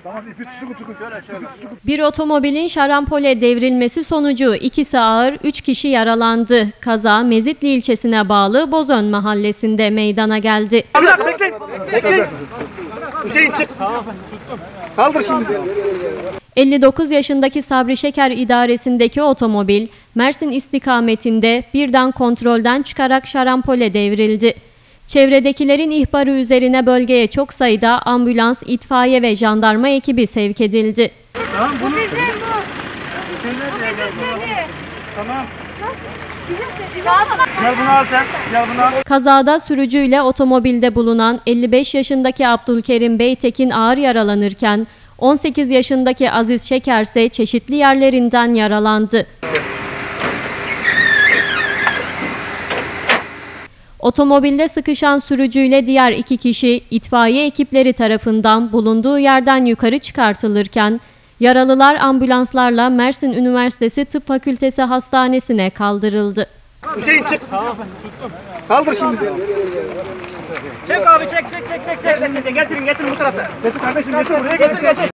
Bir otomobilin şarampole devrilmesi sonucu 2'si ağır, 3 kişi yaralandı. Kaza Mezitli ilçesine bağlı Bozön mahallesinde meydana geldi. Bekleyin. Hüseyin çık. Kaldır şimdi. 59 yaşındaki Sabri Şeker idaresindeki otomobil Mersin istikametinde birden kontrolden çıkarak şarampole devrildi. Çevredekilerin ihbarı üzerine bölgeye çok sayıda ambulans, itfaiye ve jandarma ekibi sevk edildi. Tamam, Bu bizim bu. Bu bizim seni. Tamam. Bizim seni. Gel bunu al sen. Gel bunu al. Kazada sürücüyle otomobilde bulunan 55 yaşındaki Abdülkerim Beytekin ağır yaralanırken 18 yaşındaki Aziz Şeker ise çeşitli yerlerinden yaralandı. Otomobilde sıkışan sürücüyle diğer 2 kişi itfaiye ekipleri tarafından bulunduğu yerden yukarı çıkartılırken yaralılar ambulanslarla Mersin Üniversitesi Tıp Fakültesi Hastanesi'ne kaldırıldı. Hüseyin çık. Kaldır şimdi. Çek abi çek. Getirin bu tarafa. Getir kardeşim getir buraya getir.